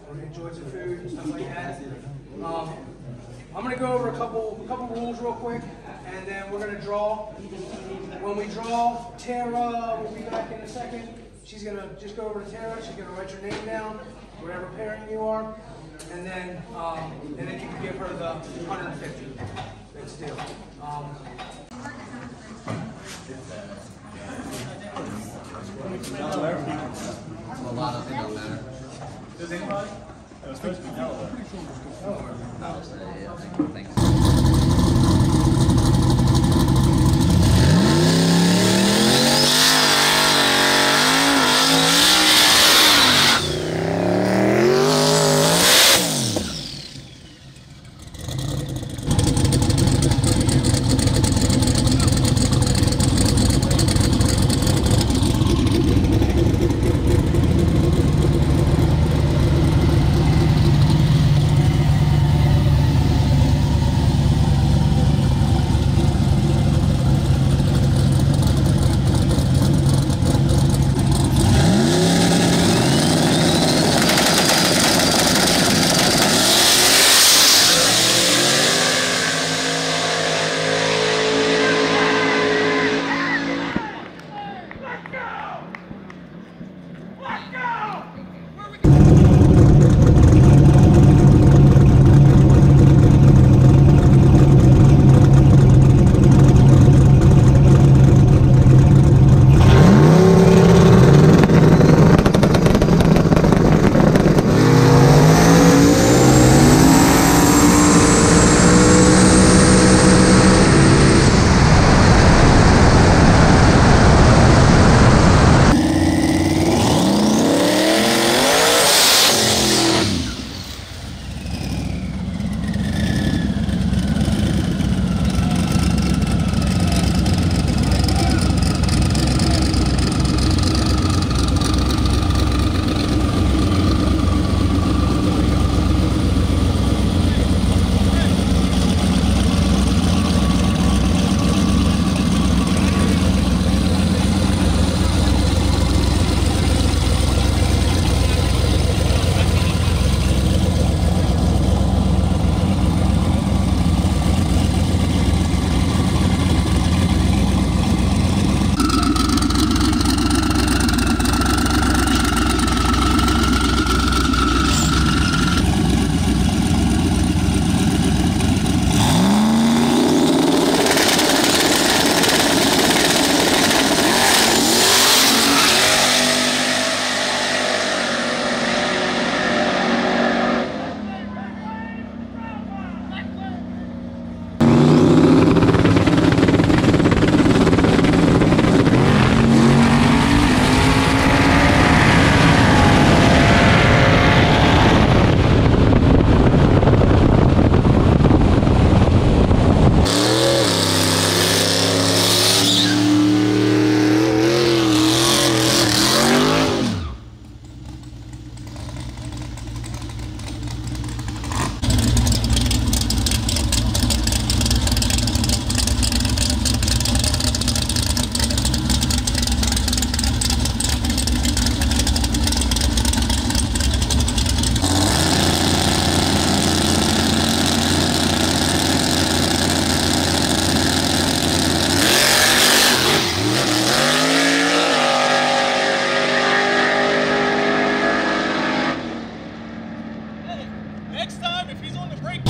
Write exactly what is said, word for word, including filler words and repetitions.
enjoy some food and stuff like that. Um, I'm going to go over a couple, a couple rules real quick, and then we're going to draw. When we draw, Tara will be back in a second. She's going to just go over to Tara. She's going to write your name down, whatever pairing you are, and then um, and then you can give her the one hundred fifty. Let's do. Um, Delaware? A lot of things don't matter. Does anybody? It was supposed to be Delaware. Delaware. Oh, yeah, thanks. Thanks. Next time, if he's on the brake